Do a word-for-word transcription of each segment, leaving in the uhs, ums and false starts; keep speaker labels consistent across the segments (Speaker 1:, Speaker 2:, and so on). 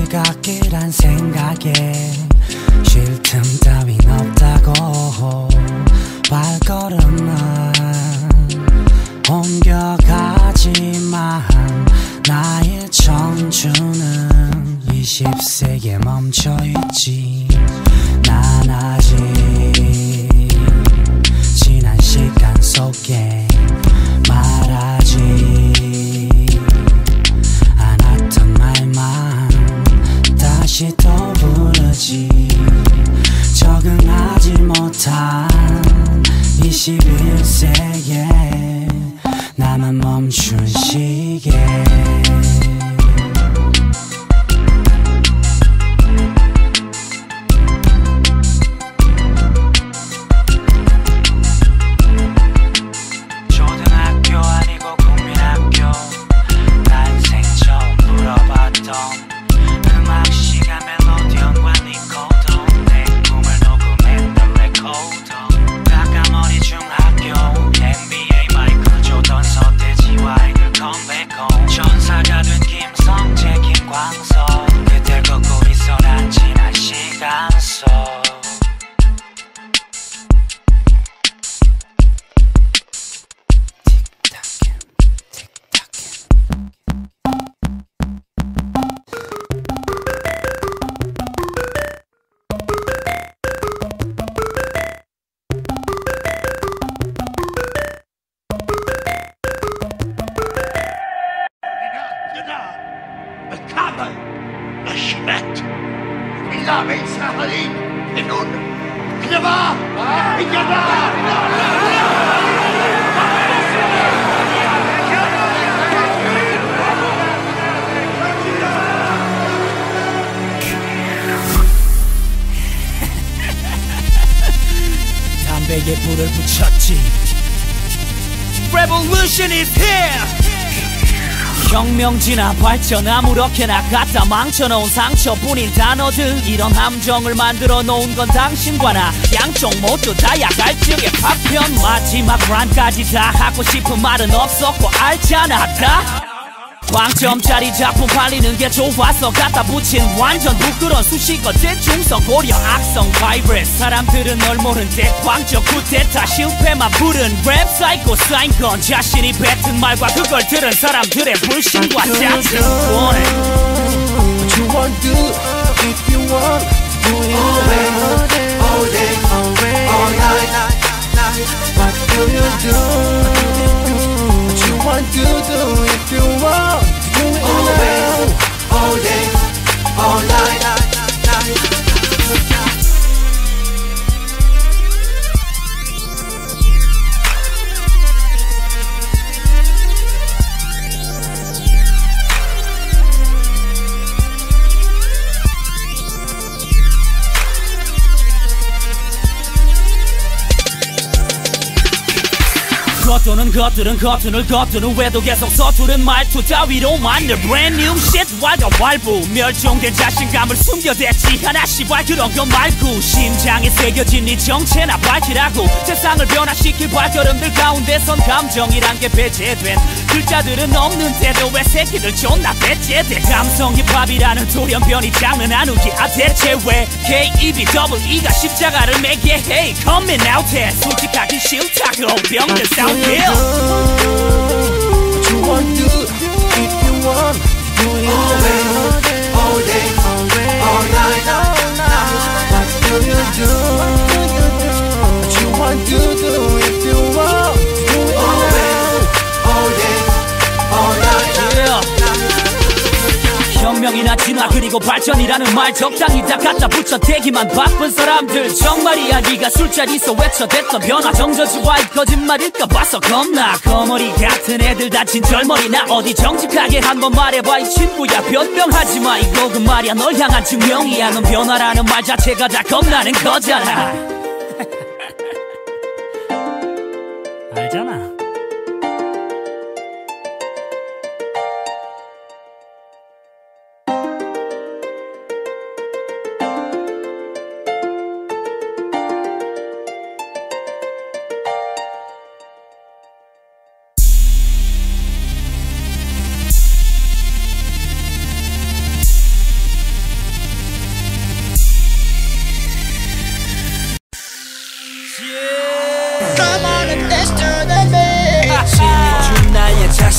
Speaker 1: 시각이란 생각에 쉴 틈 따윈 없다고 발걸음만 옮겨가지만 나의 청춘은 이십 세에 멈춰있지. 난 아직 지난 시간 속에 말하지 않았던 말만 다시 또 부르지. 적응하지 못한 이십일 세에 나만 멈춘 시계. 초등학교 아니고 국민학교 난생 처음 불어봤던 음악 시간 멜로디언과 니코도 내 꿈을 녹음했던 레코더. 까까머리 중학교 엔비에이 마이클 조던 서태지와 아이들 컴백홈. 전사가 된 김성재 김광석 그댈 걷고 있어 난 지난 시간 속. 담배에 불을 붙였지. Revolution is here. 혁명 진화 발전 아무렇게나 갖다 망쳐놓은 상처뿐인 단어들. 이런 함정을 만들어 놓은 건 당신과 나 양쪽 모두 다야 갈증의 파편. 마지막 란까지 다 하고 싶은 말은 없었고 알잖아 다. 광점짜리 작품 팔리는 게 좋아서 갖다 붙인 완전 부끄러운 수식어 대중성 고려 악성 바이러스. 사람들은 널 모른 데 광적 쿠데타 실패만 부른 랩 사이코 쌓인 건 자신이 뱉은 말과 그걸 들은 사람들의 불신과 짜증. 원해
Speaker 2: What you want to do if you want to do it all day, all day, all day, all day, all night, night, night. What do you do? What you want to do if you want to do it all day, all day, all night, night, night.
Speaker 1: 겉도는 것들은 겉눈을 겉두는 외도 계속 서투른 말투 따위로 만들 brand new shit. 왈가왈부 멸종된 자신감을 숨겨댔지 하나씩 발 그런 건 말고 심장에 새겨진 네 정체나 밝히라고. 세상을 변화시킬 발걸음들 가운데선 감정이란 게 배제된 글자들은 없는데도 왜 새끼들 존나 배제돼. 감성 힙합이라는 돌연변이 장르 나누기 아 대체 왜 K-E-B-E-E가 십자가를 매게 해. coming out 해 솔직하기 싫다고 병든 싸움.
Speaker 2: What you want to do if you want to do it all day, all day, all day, all night, all night. What do you do? What you want to do if you want to do it all day, all day, all night, all night.
Speaker 1: 혁명이나 진화 그리고 발전이라는 말 적당히 다 갖다 붙여 대기만 바쁜 사람들. 정말이야 네가 술자리에서 외쳐댔던 변화 정저지와 이 거짓말일까 봐서 겁나. 거머리 같은 애들 다친 절머리 나 어디 정직하게 한번 말해봐 이 친구야. 변명하지마 이거 그 말이야 널 향한 증명이야. 넌 변화라는 말 자체가 다 겁나는 거잖아. 알잖아.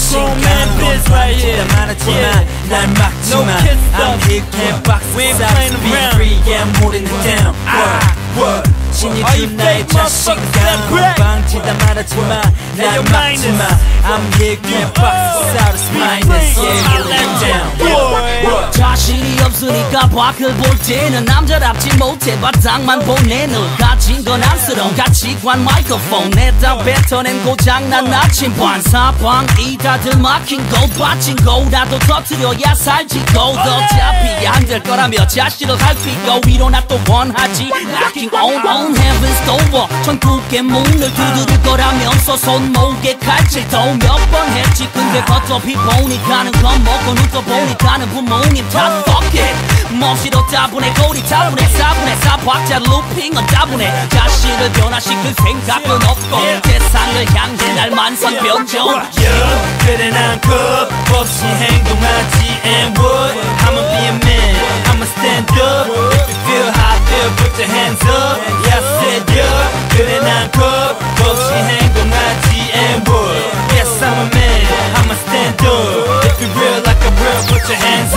Speaker 1: grown man biz right here. Yeah.
Speaker 2: 날 막지
Speaker 1: No
Speaker 2: 마.
Speaker 1: kiss
Speaker 2: I'm
Speaker 1: stuff.
Speaker 2: here, can't box
Speaker 1: We ain't
Speaker 2: inside,
Speaker 1: playing
Speaker 2: be
Speaker 1: around.
Speaker 2: free, yeah, I'm holding it down.
Speaker 1: Ah.
Speaker 2: What? 신이
Speaker 1: All you
Speaker 2: 준 나의
Speaker 1: fake motherfuckers
Speaker 2: 자신감
Speaker 1: that brag.
Speaker 2: 방치다 말하지 마. 날
Speaker 1: your
Speaker 2: 막지
Speaker 1: minus.
Speaker 2: 마. I'm here, can't box inside, it's minus, yeah, holding it down. What?
Speaker 1: 자신이 없으니까 밖을 볼 때는 남자답지 못해 바닥만 보내 늘 가진 건 안쓰러운 가치관 마이크폰 내다 뱉어낸 고장난 나침반 사방이 다들 막힌 곳 빠진 곳이라도 터뜨려야 살지고 어차피 안 될 거라며 자신을 살피고 위로 나 또 원하지 knocking on on heaven's door 천국의 문을 두드릴 거라면서 손목에 칼질도 몇 번 했지 근데 겉덮이 보니까는 겁먹고 눈 떠 보니까는 부모님 다 fuck it 몹시도 따분해 꼬리 따분해 사분해 사박자 루핑은 따분해 자신을 변화시킬 생각은 없고 세상을 향해 날 만선 변종
Speaker 2: 그래 난 겁없이 행동하지 and what I'ma be a man I'ma stand up If you feel how I feel put your hands up Yeah I said yeah 그래 난 겁없이 행동하지 and what Yes I'm a man I'ma stand up If you real like I'm real put your hands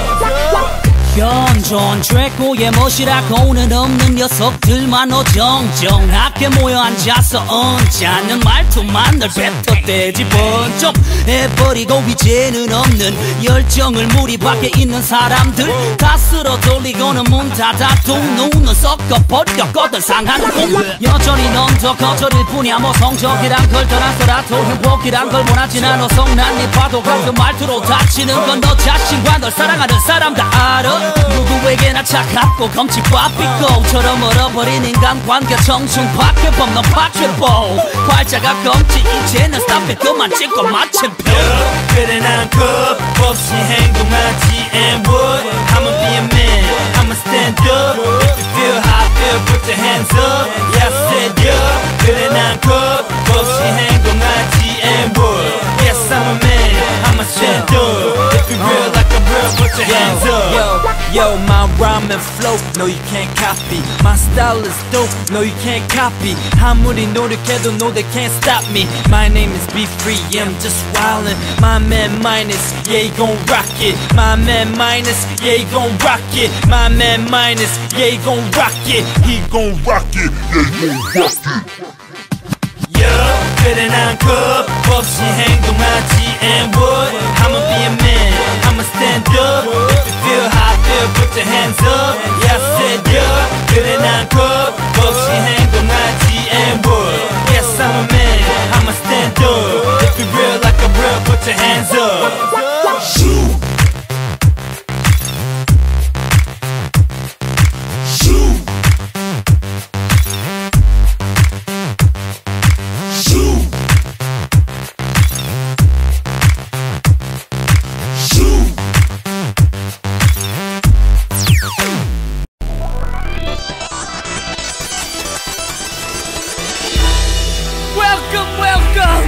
Speaker 2: up
Speaker 1: 현존 최고의 멋이라고는 없는 녀석들만 어정쩡하게 모여 앉아서 언짢은 말투만 늘 뱉어대지 번쩍 해버리고 이제는 없는 열정을 무리 밖에 있는 사람들 다 쓸어 돌리고는 문 닫아도 눈은 섞어버렸거든 상한 꿈 여전히 넌 더 거절일 뿐이야 뭐 성적이란 걸 떠나서라도 행복이란 걸 원하진 않아 성난 네 파도가 그 말투로 다치는 건 너 자신과 널 사랑하는 사람 다 알아 누구에게나 차갑고 검치 빠삐고처럼 얼어버린 인간관계 청춘 박해범 너 박해보 팔자가 검지 이제는 stop it 그만 찍고 마침표
Speaker 2: 그래 난 겁없이 행동하지 and what I'ma be a man I'ma stand up If you feel how I feel put your hands up Yeah I said yeah 그래 난 겁없이 행동하지 and what Yes I'm a man I'ma stand up If you real like I'm real put your hands up Yo, yo my rhyme and flow No you can't copy My style is dope No you can't copy 아무리 노력해도 no they can't stop me My name is Be Free yeah, I'm just wildin' My man Minus Yeah he gon' rock it My man Minus Yeah he gon' rock it My man Minus Yeah he gon' rock it He gon' rock it Yeah he gon' rock it Yeah 그래 난 겁없이 행동하지 and what I'ma be a man I'ma stand up If you feel how I feel put your hands up Yeah I said yeah 그래 난 겁없이 행동하지 and what Yes I'm a man I'ma stand up If you real like I'm real put your hands up Shoot Shoot Shoot Shoot
Speaker 1: Welcome, welcome!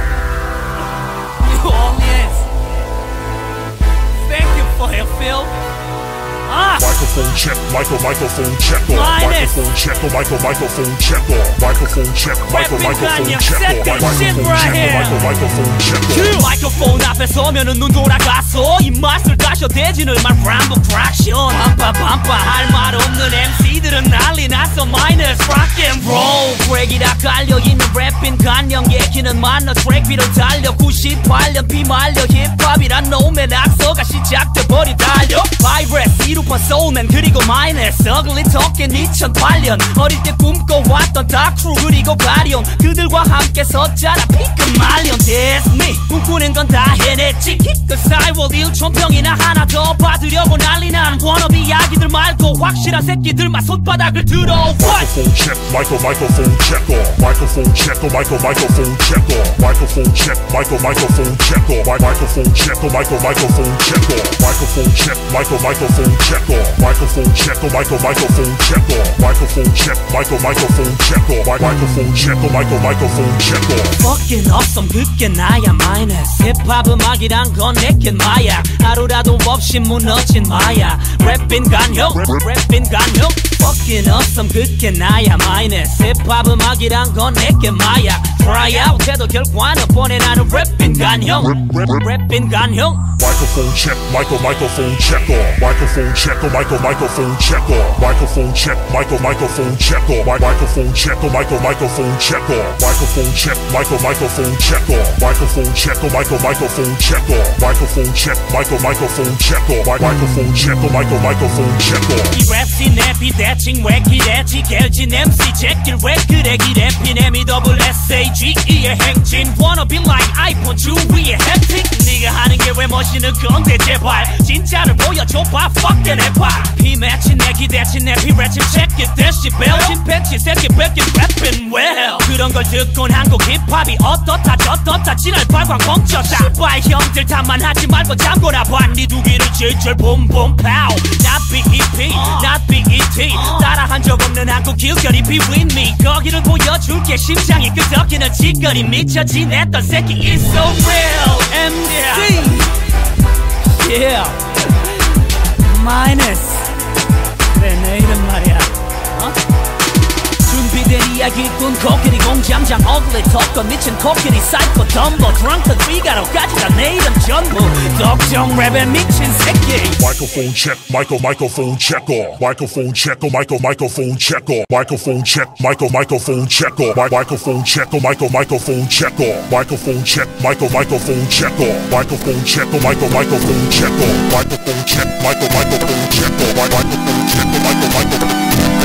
Speaker 1: New Orleans. Thank you for your film. Ah!
Speaker 3: Microphone check, micro, microphone check off.
Speaker 1: Minus.
Speaker 3: Microphone check, oh, micro, microphone check off. Microphone check, micro,
Speaker 1: Rapping
Speaker 3: microphone
Speaker 1: Kanye,
Speaker 3: check
Speaker 1: set
Speaker 3: off.
Speaker 1: that
Speaker 3: Microphone
Speaker 1: shit
Speaker 3: check,
Speaker 1: right
Speaker 3: oh,
Speaker 1: here.
Speaker 3: micro, microphone check off.
Speaker 1: 마이크폰 앞에 서면은 눈 돌아갔어 입맛을 다셔 대진을만 람보 프락션 빰빠빰빠 할 말 없는 엠씨들은 난리 났어 마이너스 락앤롤 브레이크라 깔려있는 랩인 간영 얘기는 많아 트랙 위로 달려 구십팔 년 비말려 힙합이란 놈의 낙서가 시작돼버리 달려 바이브레스 이루파 소울맨 그리고 마이너스 어글리 토끼는 이천팔 년 어릴 때 꿈꿔왔던 다크루 그리고 가리온 그들과 함께 섰잖아 피크말리온 That's me 꿈꾸는 건 다 해냈지 그 사이월 일천 평이나 하나 더 받으려고 난리난 워너비 이야기들 말고 확실한 새끼들만 손바닥을 들어
Speaker 3: Microphone check, micro, microphone check off. Microphone check, oh, micro, microphone check off. Microphone check, micro, microphone check off. Mi- Microphone check, oh, micro, microphone check off. Microphone check, micro, microphone check off. Microphone check, oh, micro, microphone check off. Microphone check, micro, microphone check off. Mi- Microphone check, oh, micro, microphone check off.
Speaker 1: Fucking awesome 그게 나야 마이너스 힙합 음악이란 건 내겐 마약 하루라도 없이 무너진 마약 랩인 간형 랩인 간형 Fucking awesome 그게 나야 마이너스 힙합 음악이란 건 내겐 마약 try out 해도 결과는 뻔해 나는 랩인 간형 랩인 간형
Speaker 3: Microphone check, micro, microphone checker. Microphone checker, micro, microphone checker. Microphone check, micro, microphone checker. Mi- microphone checker, micro, microphone checker. Microphone check, micro, microphone checker. Microphone checker, micro, microphone checker. Microphone check, micro, microphone checker. Mi- microphone checker, micro, microphone checker.
Speaker 1: 이 랩시 랩이 대칭 왜 기대지 갤진 엠씨 제길 왜 그래 기랩이 엠이 더블 에스에이지이의 행진 Wanna be like 아이폰 주위의 햄틱 네가 하는 게 왜 멋있는 건데 제발 진짜를 보여줘봐 Fuck that 랩 피 맺힌 내 기대치 내 피랩침 check it 데시벨 침팬치 새끼 뺏긴 랩인 well 그런 걸 듣곤 한국 힙합이 어떻다 저떻다 지랄 발광 멈췄다 시발 형들 탓만 하지 말고 잠궈라 반니 두 귀를 질질 봄봄 파우 Not 비이피 Not 비이티 따라한 적 없는 한국 길거리 be with me 거기를 보여줄게 심장이 끄덕이는 짓거리 미쳐 지냈던 새끼 is so real 엠씨 Yeah Minus 그래 내 이름 말이야 어? 준비된 이야기꾼 코끼리 공장장 ugly 덕건 미친 코끼리 사이코 덤보 드렁큰 피가로까지 다 내 이름 전부 덕정 랩에 미친 새끼
Speaker 3: Microphone check, micro, microphone checker. Microphone checker, micro, microphone checker. Microphone check, micro, microphone checker. Mi- microphone checker, micro, microphone checker. Microphone check, micro, microphone checker. Microphone checker, micro, microphone checker. Microphone check, micro, microphone checker. Mi- microphone checker, micro, microphone.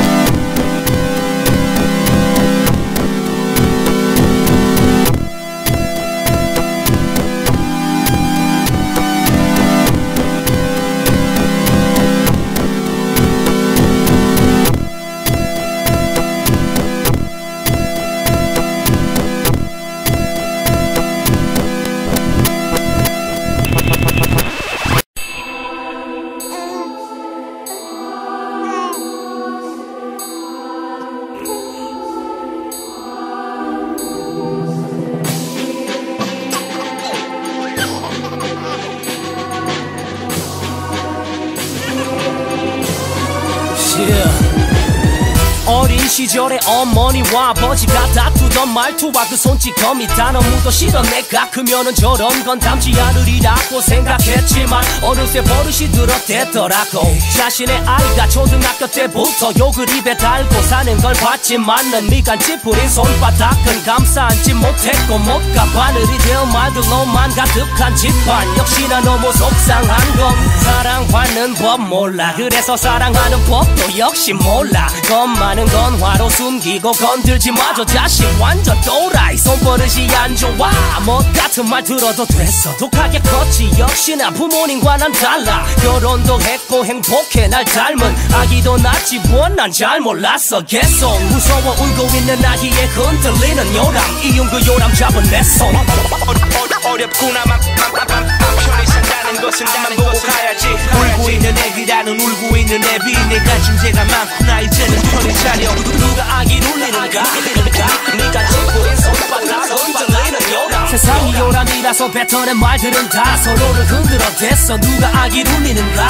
Speaker 1: 어린 시절에 어머니와 아버지가 다투던 말투와 그 손찌검이 단어 묻어 싫어 내가 크면은 저런 건 담지 않으리라고 생각했지만 어느새 버릇이 들어대더라고 자신의 아이가 초등학교 때부터 욕을 입에 달고 사는 걸 봤지만 난 미간 찌푸린 손바닥은 감싸 안지 못했고 못가 바늘이 되어 말들로만 가득한 집안 역시나 너무 속상한 건 사랑받는 법 몰라 그래서 사랑하는 법도 역시 몰라 겁많은 건 화로 숨기고 건들지 마저 자식 완전 또라이 손버릇이 안 좋아 못 같은 말 들어도 됐어 독하게 컸지 역시나 부모님과 난 달라 결혼도 했고 행복해 날 닮은 아기도 낳지 뭐 난 잘 몰랐어 계속 무서워 울고 있는 아기의 흔들리는 요람 이윤 그 요람 잡은 내 손
Speaker 4: 어렵구나 맘 편히 산다는 것은 나만 보고 가야지 울고 있는 애기라는 울고 있는 애비 내가 중재가 많구나 이제는 편히 차려
Speaker 1: 누가 아기를 울리는가 네가 짚고인 손바닥 흔들리는 요람 세상이 요람이라서 뱉어낸 말들은 다 서로를 흔들어 댔어 누가 아기를 울리는가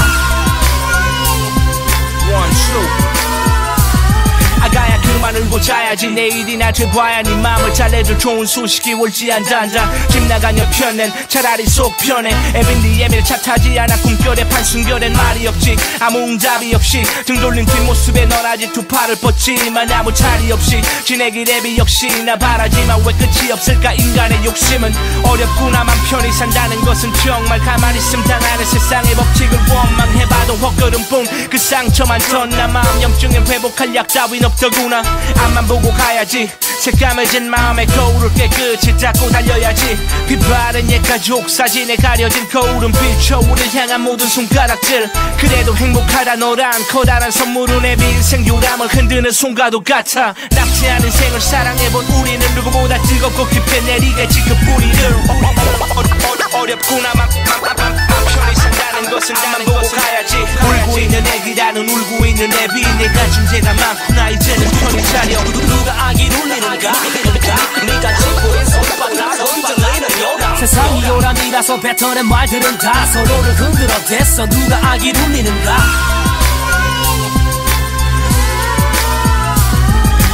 Speaker 4: One true 아가야 그만 울고 자야지 내일이나 돼봐야 네 맘을 잘해줄 좋은 소식이 올지 안단다 집 나간 여편엔 차라리 속 편해 애빈 네 애밀 차 타지 않아 꿈결에 판순결엔 말이 없지 아무 응답이 없이 등 돌린 뒷모습에 넌 아직 두 팔을 뻗지만 아무 차리 없이 지내기 랩이 역시 나 바라지만 왜 끝이 없을까 인간의 욕심은 어렵구나 맘 편히 산다는 것은 정말 가만히 있음 당하는 세상의 법칙을 원망해봐도 헛걸음뿐 그 상처만 덧나 마음 염증에 회복할 약 따윈 없더구나 앞만 보고 가야지 새까매진 마음에 거울을 깨끗이 닦고 달려야지 빛바른 옛 가족 사진에 가려진 거울은 비춰 우릴 향한 모든 손가락질 그래도 행복하다 너란 커다란 선물은 내 인생 요람을 흔드는 손과도 같아 남지 않은 생을 사랑해본 우리는 누구보다 뜨겁고 깊게 내리겠지 그 뿌리를 어렵구나 맘 편히 산다는 것은 나만 보고 가야지 울고 있는 애기라는 울고 있는 애비 내가 중재가 많구나 이제는 편히 차려
Speaker 1: 누가 아기를 울리는가 네가 짚고인 손바닥 흔들리는 요람 세상이 요람이라서 뱉어낸 말들은 다 서로를 흔들어 댔어 누가 아기를 울리는가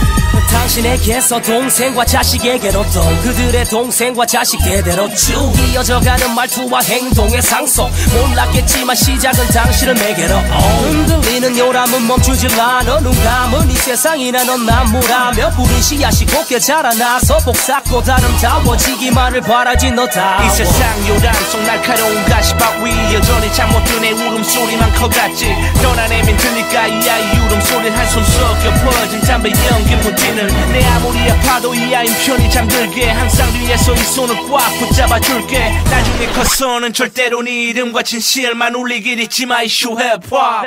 Speaker 1: 당신에게서 동생과 자식에게로 또 그들의 동생과 자식 대대로 쭉 이어져가는 말투와 행동의 상속 몰랐겠지만 시작은 당신을 매개로 흔들리는 요람은 멈추질 않아 눈 감은 이 세상이나 넌 난무라며 뿌린 씨앗이 곱게 자라나서 복삭고 아름다워지기만을 바라지 너 다
Speaker 4: 이 세상 요람 속 날카로운 가시바위 여전히 잠 못 든 애 울음소리만 커갔지 떠나내면 들릴까 이 아이 울음소리는 한숨 섞여 퍼진 담배 연기 무디는 내 아무리 아파도 이 아이는 편히 잠들게 항상 뒤에서 이 손을 꽉 붙잡아줄게 나중에 커서는 절대로 네 이름과 진실만 울리길 잊지 마 이슈 힙합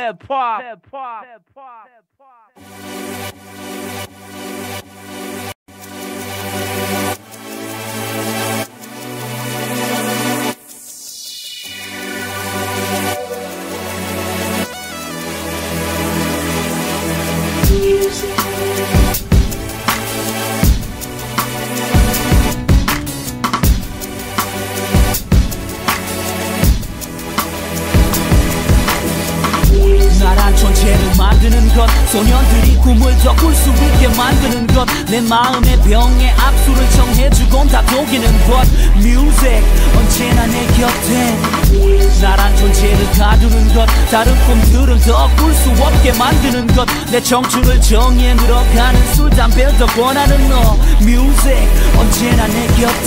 Speaker 1: 나란 존재를 만드는 것 소년들이 꿈을 더 꿀 수 있게 만드는 것 내 마음의 병에 악수를 청해주곤 다 녹이는 것 뮤직 언제나 내 곁에 나란 존재를 가두는 것 다른 꿈들을 더 꿀 수 없게 만드는 것 내 청춘을 정의에 늘어가는 술 담배를 더 권하는 너 뮤직 언제나 내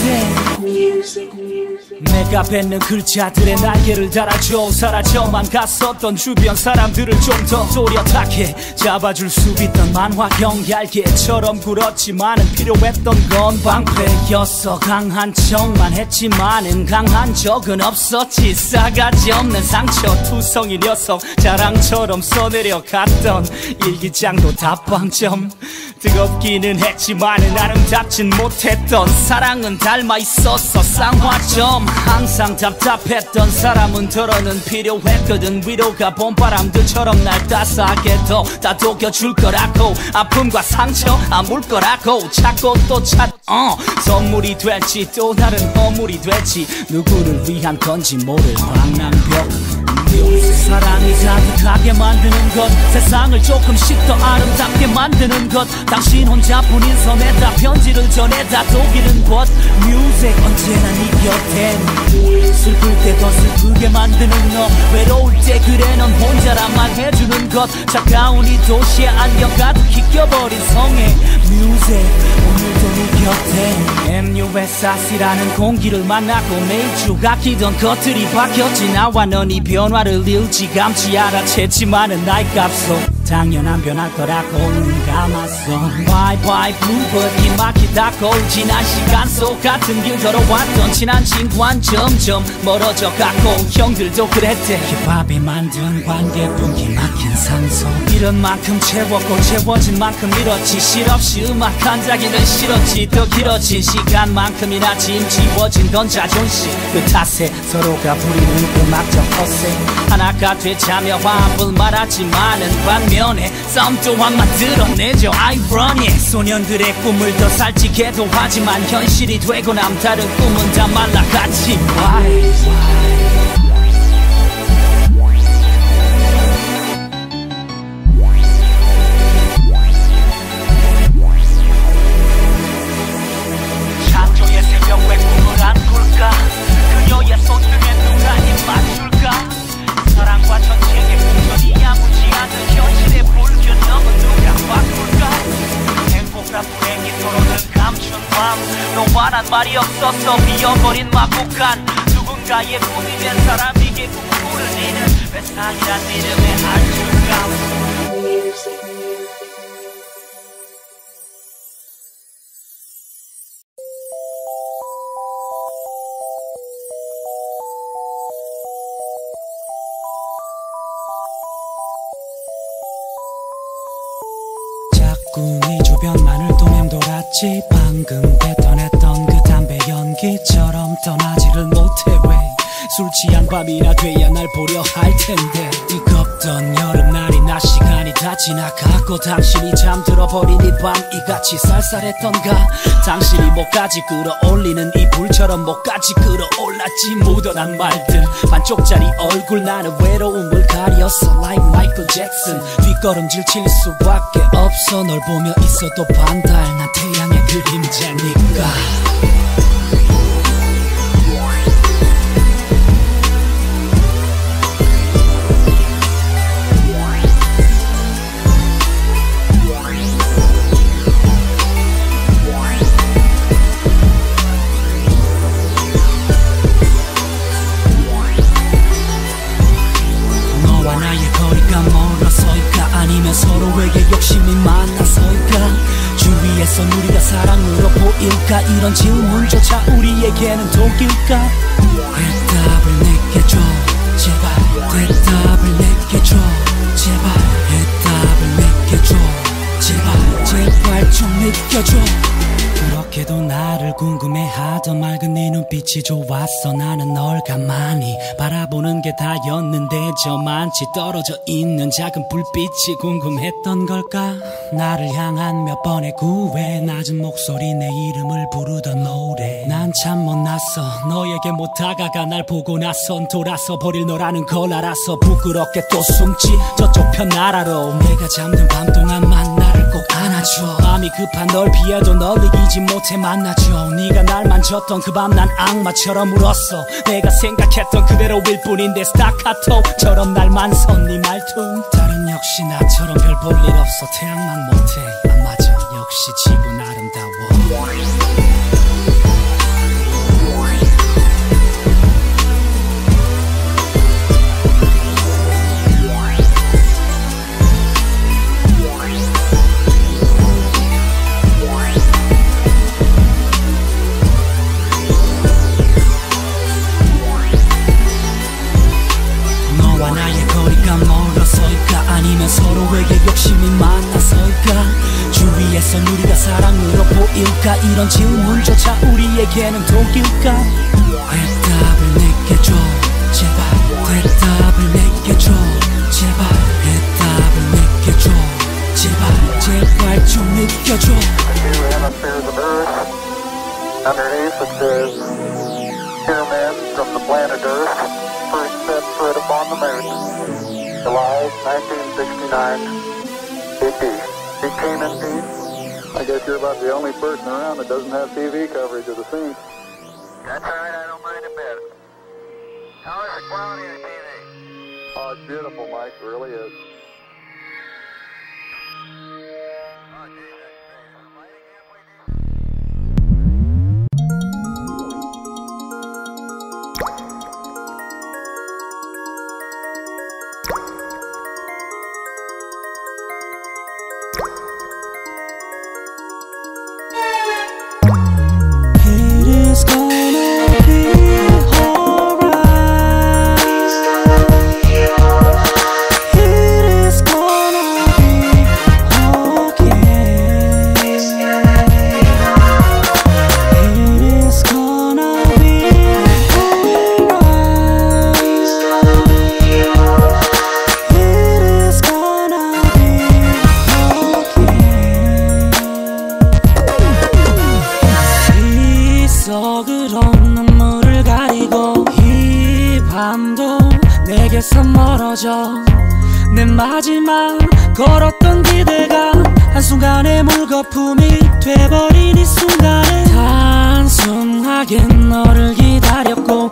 Speaker 1: 곁에 내가 뱉는 글자들의 날개를 달아줘 사라져만 갔었던 주변 사람들을 좀 더 또렷하게 잡아줄 수 있던 만화형 얄개처럼 굴었지만은 필요했던 건 방패였어 강한 척만 했지만은 강한 적은 없었지 싸가지 없는 상처투성이 녀석 자랑처럼 써내려갔던 일기장도 다빵점 뜨겁기는 했지만은 아름답진 못했던 사랑은 닮아있었어 쌍화점 항상 답답했던 사람은 덜어는 필요했거든 위로가 봄바람들처럼 날 따스하게 더 다독여줄 거라고 아픔과 상처 아물 거라고 찾고 또 찾 어 선물이 될지 또 다른 허물이 될지 누구를 위한 건지 모를 방랑벽 사랑이 가득하게 만드는 것 세상을 조금씩 더 아름답게 만드는 것 당신 혼자뿐인 섬에다 편지를 전해다 독이는 것 뮤직 언제나 네 곁엔 슬플 때 더 슬프게 만드는 너 외로울 때 그래 넌 혼자란 말 해주는 것 차가운 이 도시에 안경 가득히 껴버린 성에 뮤직 오늘도 네 곁에 엠유에스아씨라는 공기를 만나고 매주 아끼던 것들이 바뀌었지 나와 넌 이 변화를 일찌감치 알아챘지만은 나의 값속 당연한 변할 거라고 눈 감았어 Bye bye bluebird 기막히다고 지난 시간 속 같은 길 걸어왔던 친한 친구한 점점 멀어져 가고 형들도 그랬대 힙합이 만든 관계뿐 기막힌 상속 이런 만큼 채웠고 채워진 만큼 잃었지 실없이 음악 한 자기는 싫었지 더 길어진 시간만큼이나 짐지워진 건 자존심 그 탓에 서로가 부리는 음악적 허세 하나가 되자며 화합을 말하지만은 반면에 싸움 또한 만들어내죠 ironic 소년들의 꿈을 더 살찌게도 하지만 현실이 되고 남다른 꿈은 다 말라갔지 Why, why 창조의 새벽 왜 꿈을 안 꿀까 그녀의 손등에 누가 입 맞출까 사랑과 전쟁의 공전이 야무지 않은 현실의 불균형은 누가 바꿀까 행복과 불행이 서로를 감춘 밤 너와 난 말이 없었어 비어버린 막국한 누군가의 꿈이 된 사람에게 꿈꾸는 이는 회상이란 이름의 안중감 꿈이 주변만을 또 맴돌았지 방금 뱉어냈던 그 담배 연기처럼 떠나지를 못해 왜 술 취한 밤이나 돼야 날 보려 할 텐데 뜨겁던 여름날이 낮 시간이 다 지나가고 당신이 잠들어버린 이 밤 이같이 쌀쌀했던가 당신이 목까지 끌어올리는 이 불처럼 목까지 끌어올랐지 묻어난 말들 반쪽짜리 얼굴 나는 외로움을 가렸어 like 마이클 잭슨 뒷걸음질 칠 수밖에 없어. 널 보며 있어도 반달. 난 태양의 그림자니까. 아니면 서로에게 욕심이 많아서일까? 주위에선 우리가 사랑으로 보일까? 이런 질문조차 우리에게는 독일까? 대답을 내게 줘 제발. 대답을 내게 줘 제발. 대답을 내게 줘 제발. 제발 좀 느껴줘. 그렇게도 나를 궁금해하던 맑은 네 눈빛이 좋았어. 나는 널 가만히 바라보는 게 다였는데 저만치 떨어져 있는 작은 불빛이 궁금했던 걸까? 나를 향한 몇 번의 구애, 낮은 목소리 내 이름을 부르던 노래. 난 참 못났어. 너에게 못 다가가. 날 보고 나선 돌아서 버릴 너라는 걸 알아서 부끄럽게 또 숨지 저쪽 편 나라로. 내가 잠든 밤 동안만 나를 꼭 안아줘. 마음이 급한 널 피해도 널 이기지 못해 만나줘. 네가 날 만졌던 그 밤 난 악마처럼 울었어. 내가 생각했던 그대로일 뿐인데 스타카토처럼 날만 선 네 말투. 다른 역시 나처럼 별 볼 일 없어. 태양만 못해. 아 맞아 역시 지구는 아름다워. 아니면 서로에게 욕심이 많아서일까? 주위에선 우리가 사랑으로 보일까? 이런 질문조차 우리에게는 독일까? 대답을 내게 줘 제발. 대답을 내게 줘 제발. 대답을 내게 줘 제발. 제발 좀 느껴줘.
Speaker 5: Underneath it says, "Here man from the planet Earth, first set foot upon the moon. July nineteen sixty-nine, B P. He came in peace. I guess you're about the only person around that doesn't have T V coverage of the scene." That's all right, I don't mind a bit. How is the quality of the T V? Oh, it's beautiful, Mike, it really is. Oh, geez, that's great. Is the lighting halfway decent?
Speaker 1: 내 마지막 걸었던 기대가 한순간에 물거품이 돼버린 이 순간에 단순하게 너를 기다렸고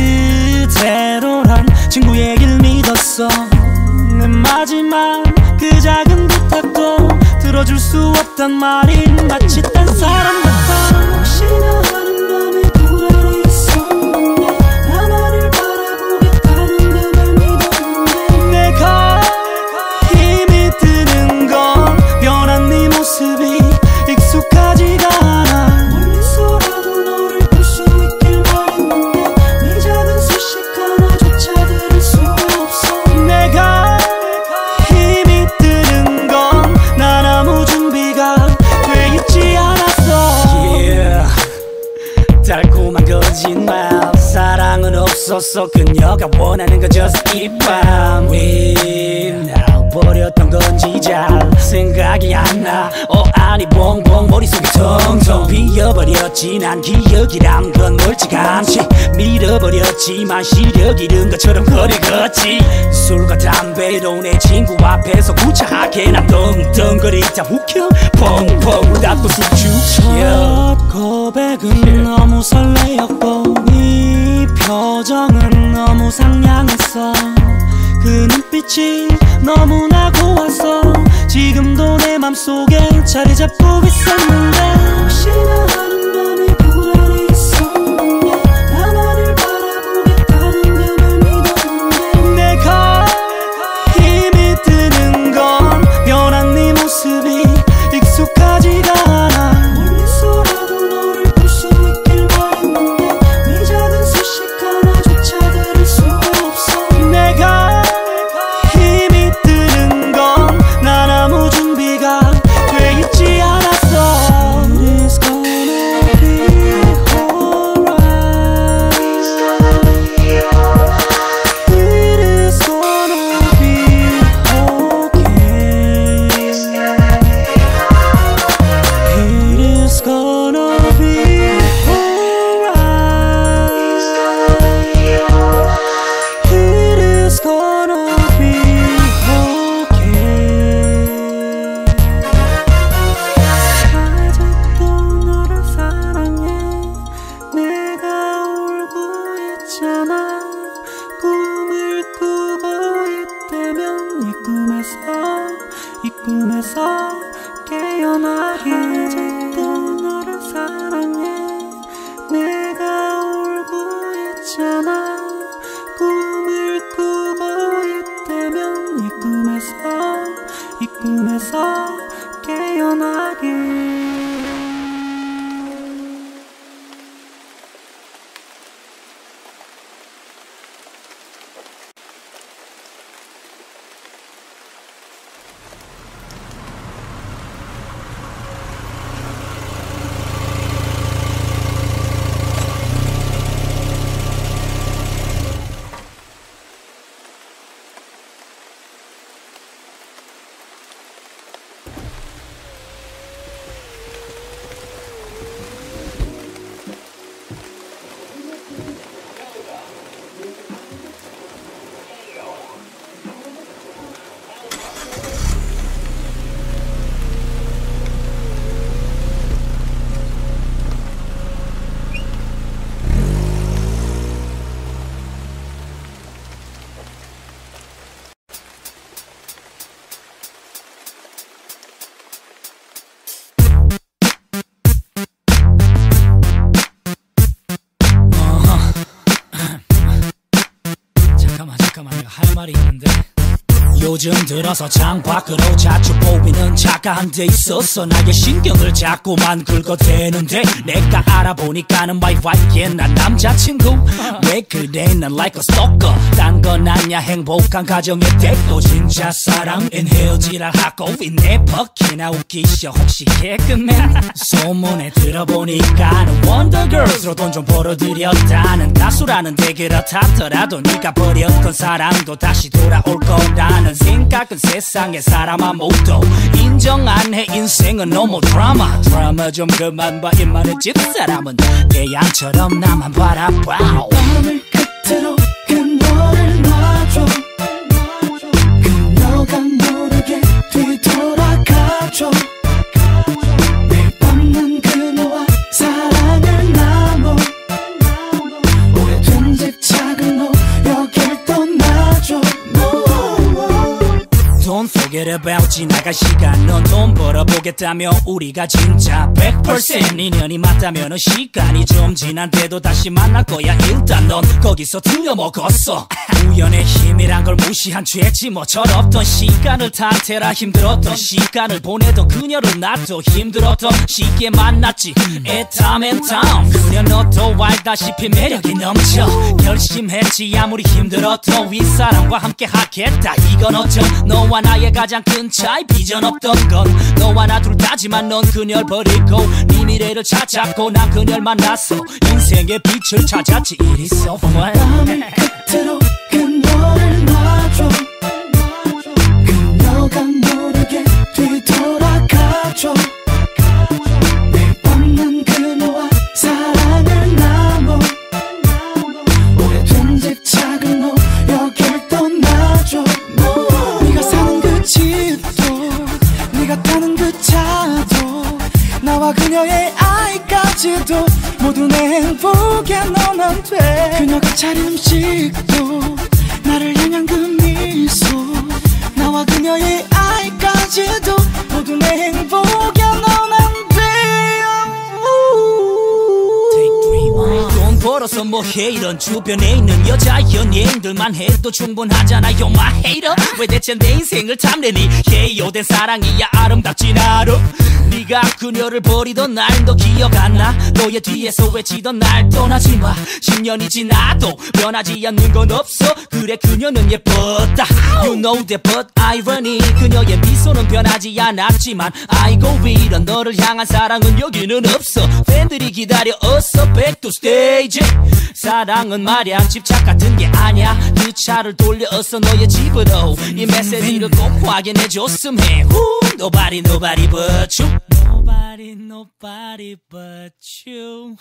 Speaker 1: 그대로란 친구의 길 믿었어. 내 마지막 그 작은 부탁도 들어줄 수 없단 말이 마치 딴 사람 같아. 혹시나 하는 맘에 불안이 있었는데 나만을 바라보겠다는 그 말 믿었는데 내가 힘이 드는 건 변한 네 모습이 익숙하지가 않아. 멀리서라도 너를 볼 수 있길 바랬는데 네 작은 소식 하나조차 들을 수가 없어. 내가 힘이 드는 건 난 아무 준비가 돼 있지 않았어. Yeah. 달콤한 거짓말 사랑은 없었어. 그녀가 원하는 건 just 이 밤. 왜 날 버렸던 건지 잘 생각이 안 나. Oh, I 시간이 봉봉 머릿속이 텅텅 비어버렸지. 난 기억이란 건 멀찌감치 밀어버렸지만 시력 잃은 것처럼 거리 걷지. 술과 담배로 내 친구 앞에서 구차하게 난 덩덩거리다 웃겨 펑펑 울다또 술죽.
Speaker 6: 첫 고백은 너무 설레었고 네 표정은 너무 상냥했어. 그 눈빛이 너무나 고왔어. 지금도 내 맘속에 자리 잡고 있었는데 혹시나 하는 맘에 불안이 있었는데 나만을 바라보겠다는 그 말 믿었는데 내가 힘이 드는 건 변한 네 모습이 익숙하지가 않아. 멀리서라도 너를 볼 수 있길 바랬는데 네 작은 소식 하나조차 들을 수가 없어. 내가 힘이 드는 건 난 아무 준비가 돼 있지 않았어. It is gonna be alright. It is gonna be okay. It is gonna be alright. It is gonna be okay. 아직도 너를 사랑해. 내가 울고 있잖아. 꿈을 꾸고 있다면 이 꿈에서 이 꿈에서 깨어나게. 아직도 너를 사랑해. 내가 울고 있잖아. 꿈을 꾸고 있다면 이 꿈에서 이 꿈에서 깨어나게.
Speaker 1: 잠깐만, 내가 할 말이 있는데 요즘 들어서 창밖으로 자주 보이는 차가 한 대 있었어. 나의 신경을 자꾸만 긁어대는데 내가 알아보니까는 my wife 옛날 남자친구. 왜 그래 난 like a stalker. 딴 건 아냐 행복한 가정의 대도 진짜 사랑은 헤어지라 하고 있네. 퍽이나 웃기셔 혹시 개그맨. 소문에 들어보니까는 원더걸스로 돈 좀 벌어들였다는 가수라는데 그렇다더라도 네가 버렸던 사랑도 다시 돌아올 거라는 생각은 세상의 사람아 모두 인정 안 해. 인생은 너무 드라마. 드라마 좀 그만 봐. 입만의 집사람은 태양처럼 나만 바라봐.
Speaker 6: 밤을 끝으로 그 너를 놔줘. 그녀가 모르게 뒤돌아가줘. 매일 밤난 그녀와 사랑을 나눠. 오래된 집 작은 너 여길 떠나줘.
Speaker 1: Don't forget about 지나갈 시간. 넌 돈 벌어보겠다며 우리가 진짜 백 퍼센트 인연이 맞다면 시간이 좀 지난데도 다시 만날 거야. 일단 넌 거기서 틀려먹었어. 우연의 힘이란 걸 무시한 죄지 뭐. 철없던 시간을 탓해라. 힘들었던 시간을 보내던 그녀를 나도 힘들었던 시기에 만났지. 애탐 애탐 그녀 너도 알다시피 매력이 넘쳐. 결심했지 아무리 힘들어도 윗사람과 함께 하겠다. 이건 어쩜 너와 나의 가장 큰 차이. 비전 없던 건 너와 나 둘 다지만 넌 그녀를 버리고 네 미래를 찾았고 난 그녀를 만났어. 인생의 빛을 찾았지. It is so fun.
Speaker 6: 밤을 끝으로 그녀를 놔줘. 그녀가 모르게 뒤돌아가줘. 어디까지도 모두 내 행복에 넣으면 돼. 그녀가 차린 음식도 나를 향한 그 미소 나와 그녀의 아이까지도 모두 내 행복에 넣으면 돼.
Speaker 1: 돈 벌어서 뭐해 이런 주변에 있는 여자 연예인들만 해도 충분하잖아. You're my hater. 왜 대체 내 인생을 탐내니. 예요된 사랑이야 아름답진 않아. 네가 그녀를 버리던 날 너 기억 안 나. 너의 뒤에서 외치던 날 떠나지 마. 십 년이 지나도 변하지 않는 건 없어. 그래 그녀는 예뻤다. You know that but irony. 그녀의 미소는 변하지 않았지만 아이고 이런 너를 향한 사랑은 여기는 없어. 팬들이 기다려 어서 back to stage. 사랑은 말야 집착 같은 게 아냐. 그 차를 돌려 어서 너의 집으로. 이 메시지를 꼭 확인해줬음 해. Nobody nobody but you. Nobody nobody but you.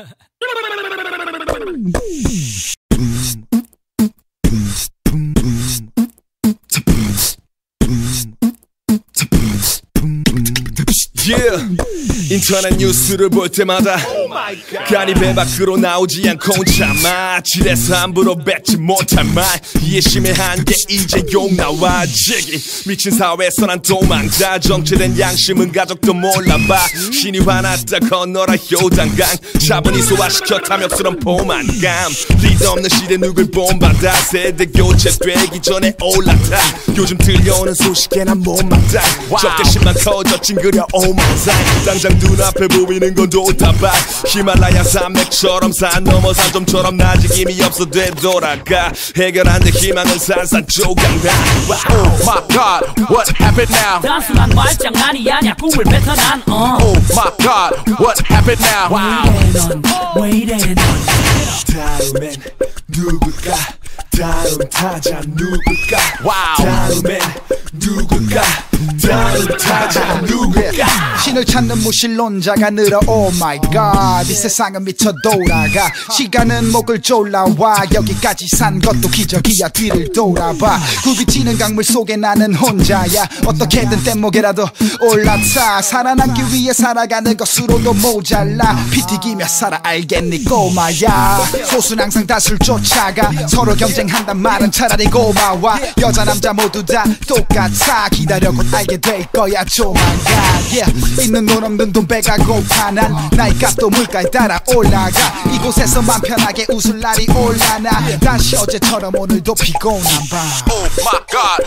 Speaker 7: Yeah. 인터넷 뉴스를 볼 때마다 간이 배 밖으로 나오지 않고 참아. 질에서 함부로 뱉지 못한 말 이해심의 한계 이제 욕 나와. 지기 미친 사회에서 난 도망자. 정체된 양심은 가족도 몰라봐. 신이 화났다 건너라 효단강. 차분히 소화시켜 탐욕스런 포만감. 리더 없는 시대 누굴 본받아. 세대 교체되기 전에 올라타. 요즘 들려오는 소식에 난 못마땅. 적대심만 커져 찡그려 oh my god. 당장 눈앞에 보이는 건 도다바. 히말라야 산맥처럼 산 넘어 산점처럼 아직 힘이 없어 되돌아가. 해결 안 돼 희망은 산산조각나.
Speaker 8: Oh my god, what happened now?
Speaker 1: 단순한 말장난이 아냐 꿈을 뱉어 난 uh.
Speaker 8: Oh my god, what happened now?
Speaker 1: 왜 이래 넌
Speaker 7: 다음엔 누굴까? 다음 타자 누굴까?
Speaker 8: Wow.
Speaker 7: 다음엔 누굴까? 다음 타자 누굴까?
Speaker 6: 신을 찾는 무신론자가 늘어 oh my god. 이 세상은 미쳐 돌아가. 시간은 목을 졸라와. 여기까지 산 것도 기적이야. 뒤를 돌아봐. 굴비치는 강물 속에 나는 혼자야. 어떻게든 뗏목에라도 올라타. 살아남기 위해 살아가는 것으로도 모자라. 피 튀기며 살아 알겠니 꼬마야. 소수는 항상 다수를 쫓아가. 서로 경쟁한단 말은 차라리 고마워. 여자 남자 모두 다 똑같아. 기다려 곧 알게 될 거야 조만간. yeah. 있는 돈 없는 돈 배가 고파. 난 나이 값도 물가에 따라 올라가. 이곳에서 맘 편하게 웃을 날이 올라나. 다시 어제처럼 오늘도 피곤한 밤.
Speaker 8: Oh my god.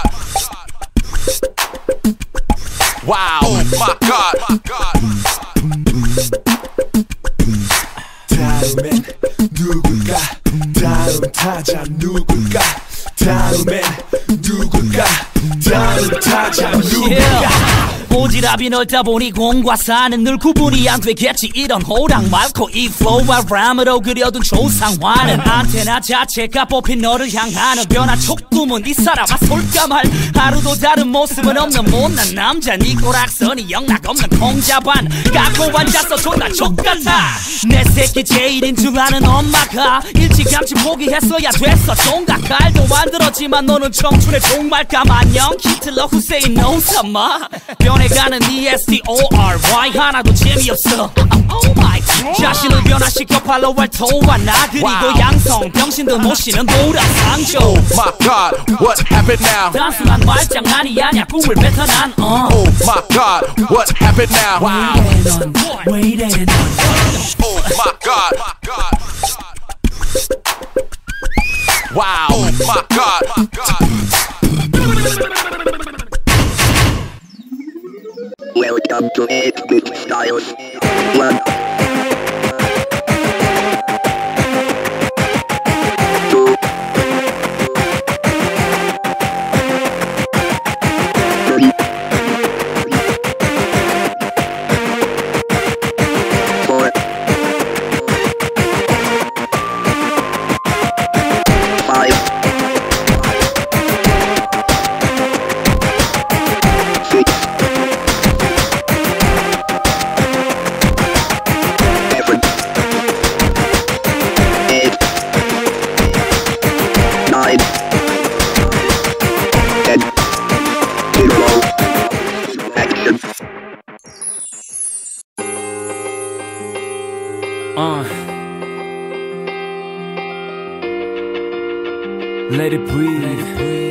Speaker 8: Wow. Oh my god.
Speaker 7: 다음엔 누굴까? 다음 타자 누굴까? 다음엔 누굴까? 다음 타자 누굴까?
Speaker 1: 오지랖이 넓다 보니 공과 사는 늘 구분이 안 되겠지. 이런 호랑 많고 이 플로우와 람으로 그려둔 초상화는 안테나 자체가 뽑힌 너를 향하는 변화 촉구문. 이 사람아 솔까말 하루도 다른 모습은 없는 못난 남자. 네 꼬락선이 영락없는 콩자반 갖고 앉아서 존나 족같아. 내 새끼 제일인 줄 아는 엄마가 일찌감치 포기했어야 됐어. 종각 칼도 만들었지만 너는 청춘의 종말감. 안녕 히틀러 후세인 no 삼아. 변해가는 이 에스 티 오 알 와이 하나도 재미없어. Oh my god. 자신을 변화시켜 팔로우할 토와 나. 그리고 wow. 양성 병신도 모시는 도라상조.
Speaker 8: Oh my god, what happened now?
Speaker 1: 단순한 말장난이 아냐 꿈을 뱉어 난 uh.
Speaker 8: Oh my god, what happened now?
Speaker 1: Wow. 왜 이래 넌
Speaker 8: Oh my god. Wow. Oh my god.
Speaker 9: Welcome to eight-bit Styles. One. Two. Three. Four. Five. Six.
Speaker 4: Let it breathe.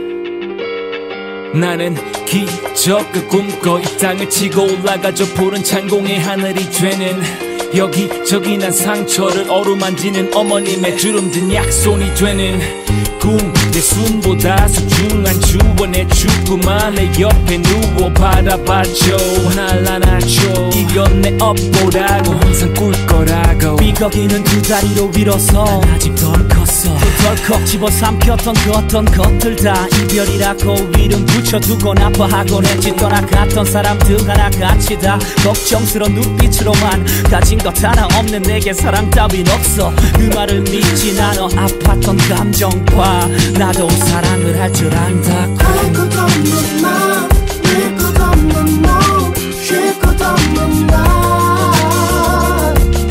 Speaker 4: 나는 기적을 꿈꿔 이 땅을 치고 올라가죠. 푸른 찬 공의 하늘이 되는 여기저기 난 상처를 어루만지는 어머님의 주름진 약손이 되는 꿈. 내 숨보다 소중한 주워 내 죽음만 내 옆에 누워 바라봐줘. 날 안아줘. 이건 내 업보라고 항상 꿀 거라고.
Speaker 1: 삐걱이는 두 다리로 밀어서 난 아직 덜 컸어. 덜컥 집어삼켰던 그 어떤 것들 다 이별이라고 이름 붙여두곤 아파하곤 했지. 떠나갔던 사람들 하나같이 다 걱정스러운 눈빛으로만 가진 것 하나 없는 내게 사랑 따윈 없어. 그 말을 믿진 않아. 아팠던 감정과 나도 사랑을 할 줄 안다고.
Speaker 2: 할 것 없는 맘, 낼 것 없는 몸, 쉴 것 없는 날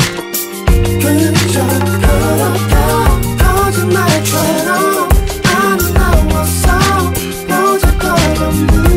Speaker 2: 그저 걸어가 거짓말처럼 아름다워서 보잘것없는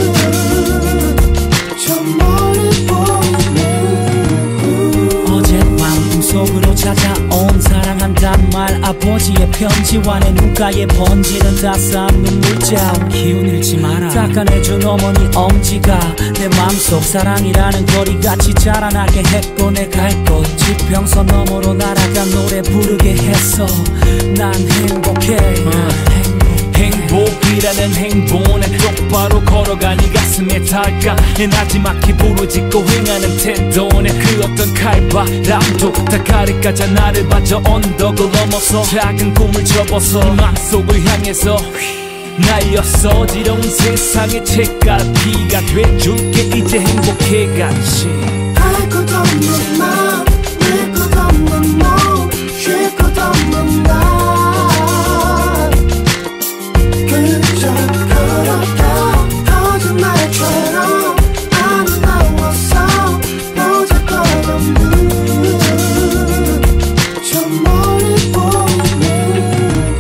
Speaker 2: 저 멀리 보이는 꿈.
Speaker 1: 어젯밤 꿈속으로 찾아온 사랑한단 말. 아버지의 편지와 내 눈가에 번지는 따스한 눈물자국. 기운 잃지 마라. 닦아내준 어머니 엄지가 내 맘속 사랑이라는 거리같이 자라나게 했고 내 갈 곳 지평선 너머로 날아간 노래 부르게 했어. 난 행복해.
Speaker 4: 어. 행복이라는 행보는 똑바로 걸어가니 가슴에 닿을까. 내 나지막히 부르짖고 행하는 태도는 그 어떤 칼바람도 다 가득하자 나를 봐줘. 언덕을 넘어서 작은 꿈을 접어서 맘속을 향해서 날렸어. 어지러운 세상의 책갈피가 돼줄게. 이제 행복해 같이.
Speaker 2: 할 것 없는 맘, 낼 것 없는 몸, 쉴 것 없는 날 그저 걸어가 거짓말처럼 아름다워서 보잘것없는 저 멀리 보이는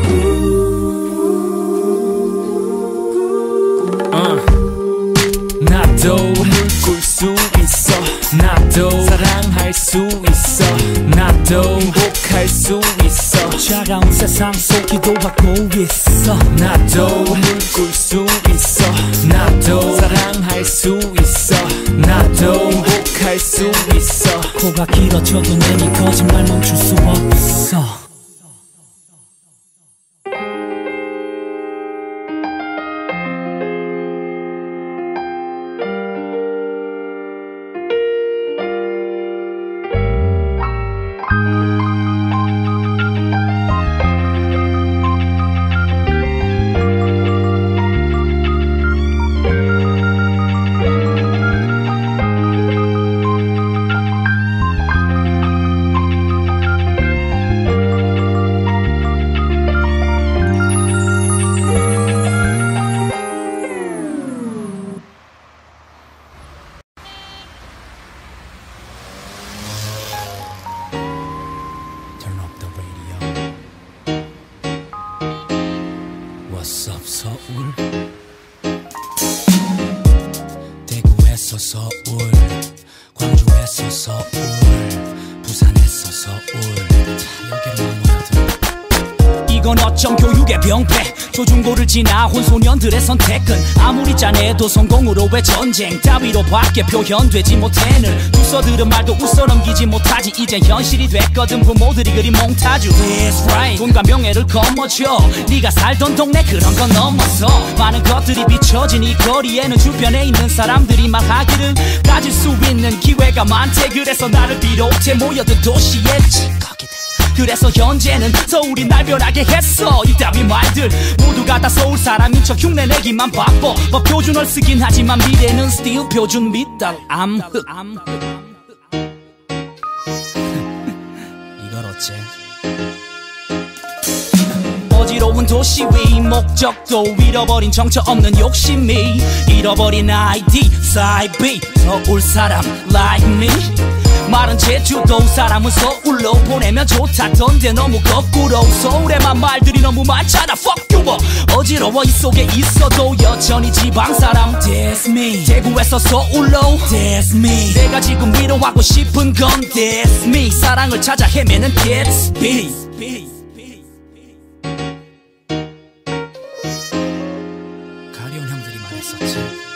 Speaker 2: 꿈.
Speaker 4: 어. 나도 꿀 수 있어. 나도 사랑할 수 있어. 나도 행복할 수 있어.
Speaker 1: 차가운 세상 속 기도하고 있어.
Speaker 4: 나도 꿀 수 있어. 나도 사랑할 수 있어. 나도 행복할 수 있어.
Speaker 1: 코가 길어져도 내니 거짓말 멈출 수 없어. What's up 서울. 대구에서 서울, 광주에서 서울, 부산에서 서울. 여기로 모여들. 이건 어쩜 교육의 병폐. 초중고를 지나 혼소년들의 선택은 아무리 짠해도 성공으로 왜 전쟁 따위로 밖에 표현되지 못해. 늘 두서들은 말도 웃어 넘기지 못하지. 이젠 현실이 됐거든 부모들이 그린 몽타주. That's right. 돈과 명예를 거머쥐어 네가 살던 동네 그런 건 넘어서 많은 것들이 비춰진 이 거리에는 주변에 있는 사람들이 말하기를 가질 수 있는 기회가 많대. 그래서 나를 비롯해 모여든 도시에 거기들. 그래서 현재는 서울이 날 변하게 했어. 이따위 말들 모두가 다 서울 사람인 척 흉내내기만 바빠. 뭐 표준어를 쓰긴 하지만 미래는 still 표준 밑달 암흑. 이걸 어째 어지러운 도시 위 목적도 잃어버린 정처 없는 욕심이 잃어버린 아이디 사이비 서울 사람 like me. 말은 제주도 사람은 서울로 보내면 좋다던데 너무 거꾸로 서울에만 말들이 너무 많잖아. Fuck you 뭐 어지러워 이 속에 있어도 여전히 지방사람. That's me. 대구에서 서울로 That's me. 내가 지금 위로하고 싶은 건 That's me. 사랑을 찾아 헤매는 Gatsby. 많은 형들이 말했었지.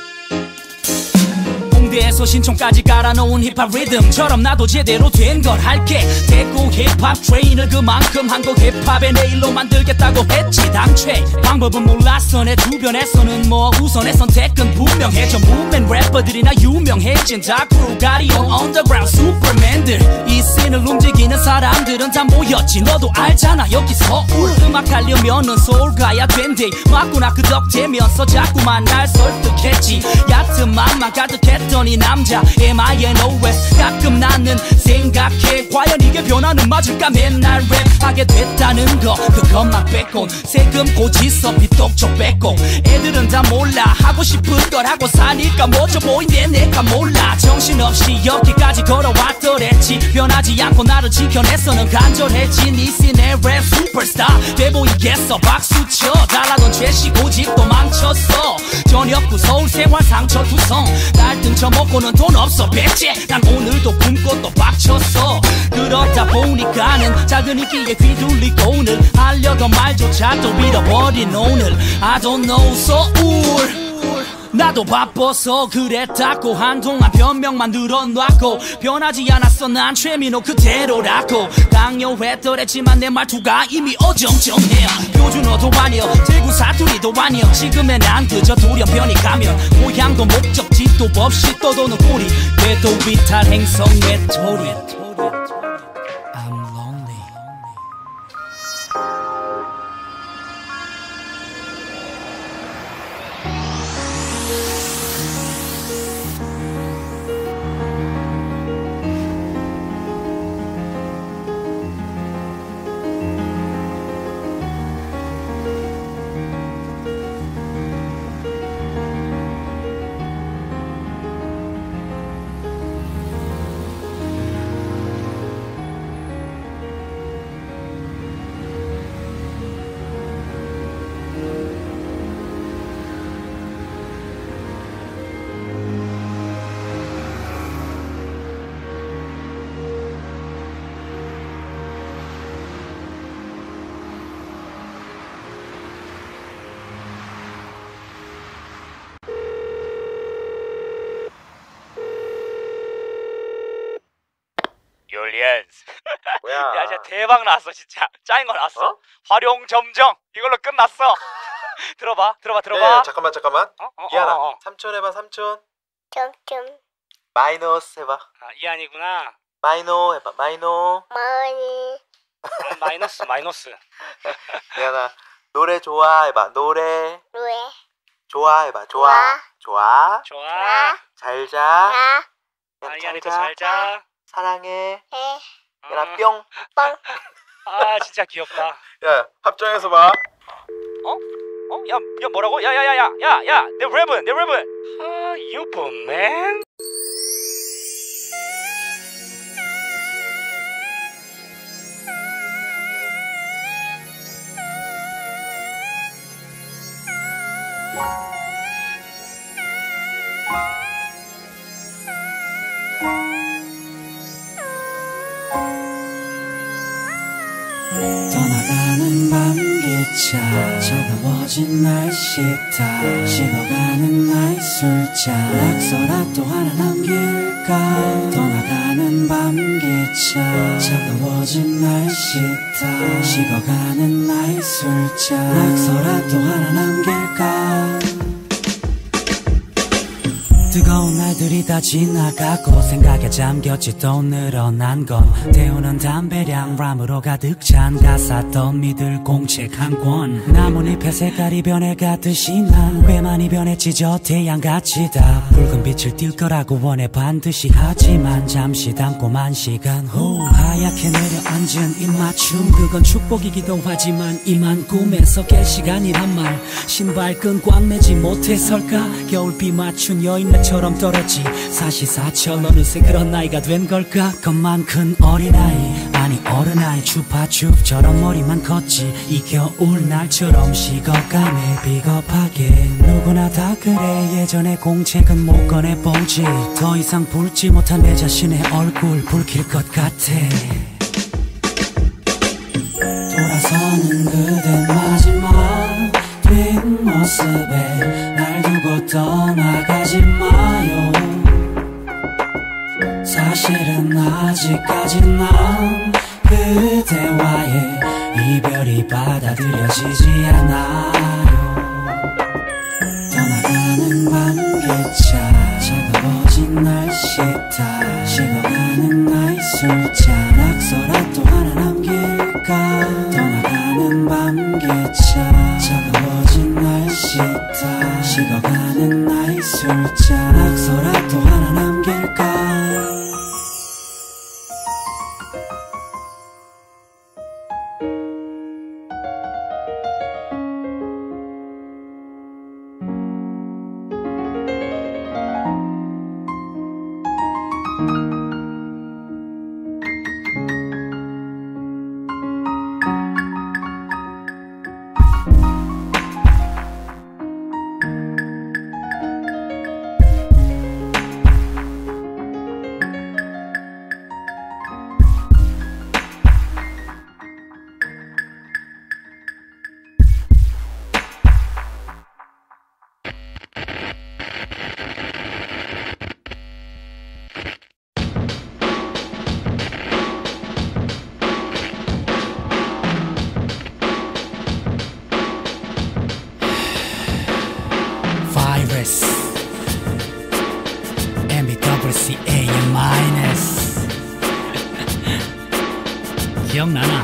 Speaker 1: 홍대에서 신촌까지 깔아놓은 힙합 리듬처럼 나도 제대로 된 걸 할게. 대구 힙합 트레인을 그만큼 한국 힙합의 내일로 만들겠다고 했지 당최. 방법은 몰랐어 내 주변에서는 뭐 우선의 선택은 분명해. 전문맨 래퍼들이나 유명해진 다크로 가리온 언더그라운드 슈퍼맨들. 이 씬을 움직이는 사람들은 다 모였지. 너도 알잖아 여기 서울 음악 하려면은 서울 가야 된대. 맞구나 그 덕되면서 자꾸만 날 설득했지. 얕은 맘만 가득했던 이 남자 엠 아이 엔 오 에스. 가끔 나는 생각해 과연 이게 변화는 맞을까. 맨날 랩하게 됐다는 거 그것만 뺏곤 세금 고지서 빚독촉 뺏고. 애들은 다 몰라 하고 싶은 걸 하고 사니까 멋져 보이네 내가 몰라. 정신없이 여기까지 걸어왔더랬지. 변하지 않고 나를 지켜냈어는 간절했지. 네 씬의 랩 슈퍼스타 돼 보이겠어 박수쳐. 달라던 최씨 고집도 망쳤어. 저녁 후 서울 생활 상처 투성. 날 등쳐먹고는 돈 없어 백제. 난 오늘도 굶고 또 빡쳤어. 그러다 보니까는 작은 인기에 휘둘리고 오늘 하려던 말조차도 잃어버린 오늘. I don't know 서울 나도 바빠서 그랬다고. 한동안 변명만 늘어놨고 변하지 않았어 난 최민호 그대로라고. 강요했더랬지만 내 말투가 이미 어정쩡해. 표준어도 아니여 대구 사투리도 아니여. 지금의 난 그저 돌연변이 가면 고향도 목적지도 없이 떠도는 꼬리. 궤도 위탈 행성 외톨이. I'm lonely.
Speaker 10: 율리엔스.
Speaker 11: 뭐야?
Speaker 10: 야 진짜 대박 났어 진짜. 짱인 거 났어.
Speaker 11: 어?
Speaker 10: 활용 점정 이걸로 끝났어. 들어봐 들어봐 들어봐.
Speaker 11: 네, 잠깐만 잠깐만.
Speaker 10: 어? 어,
Speaker 11: 이하나
Speaker 10: 어, 어.
Speaker 11: 삼촌 해봐 삼촌.
Speaker 12: 점점
Speaker 11: 마이너스 해봐.
Speaker 10: 아, 이한이구나.
Speaker 11: 마이노 해봐 마이노.
Speaker 12: 많이
Speaker 10: 어, 마이너스 마이너스.
Speaker 11: 이하나 노래 좋아 해봐 노래.
Speaker 12: 왜
Speaker 11: 좋아 해봐 좋아. 좋아.
Speaker 10: 좋아.
Speaker 11: 잘자.
Speaker 12: 나
Speaker 10: 아, 이한이도 잘자.
Speaker 11: 사랑해.
Speaker 12: 해
Speaker 11: 야나 뿅.
Speaker 12: 뻥
Speaker 10: 아 진짜 귀엽다.
Speaker 11: 야 합정해서 봐.
Speaker 10: 어? 어? 야, 야 뭐라고? 야, 야, 야, 야, 야, 야, 내 랩은, 내 랩은. 아, 유부맨.
Speaker 1: 떠나가는 밤기차 차가워진 날씨 타 식어가는 나의 술잔 낙서라도 하나 남길까. 떠나가는 밤기차 차가워진 날씨 타 식어가는 나의 술잔 낙서라도 하나 남길까. 뜨거운 날들이 다 지나가고 생각에 잠겼지 또 늘어난 건 태우는 담배량 람으로 가득 찬 가사 더미들 공책 한 권. 나뭇잎의 색깔이 변해가듯이 난 꽤 많이 변했지 저 태양같이 다 붉은 빛을 띌 거라고 원해 반드시. 하지만 잠시 담고만 시간 후 하얗게 내려앉은 입맞춤 그건 축복이기도 하지만 이만 꿈에서 깰 시간이란 말. 신발끈 꽉 매지 못해설까. 겨울비 맞춘 여인 처럼 떨었지 사시사철 어느새 그런 나이가 된 걸까. 겁만 큰 어린아이 아니 어른아이 주파춥처럼 머리만 컸지. 이 겨울 날처럼 식어가네 비겁하게. 누구나 다 그래 예전에 공책은 못 꺼내보지. 더 이상 붉지 못한 내 자신의 얼굴 붉힐 것 같아. 돌아서는 그대 마지막 뒷모습에 날
Speaker 13: 떠나가지 마요. 사실은 아직까지 난 그대와의 이별이 받아들여지지 않아요. 떠나가는 밤기차 차가워진 날씨 타 식어가는 나의 술잔 낙서라도 하나 남길까. 떠나가는 밤기차 차가워진 날씨 타 식어가는 나의 술잔 낙서라도 하나 남길까.
Speaker 1: M B W C A 마이너스 기억나나?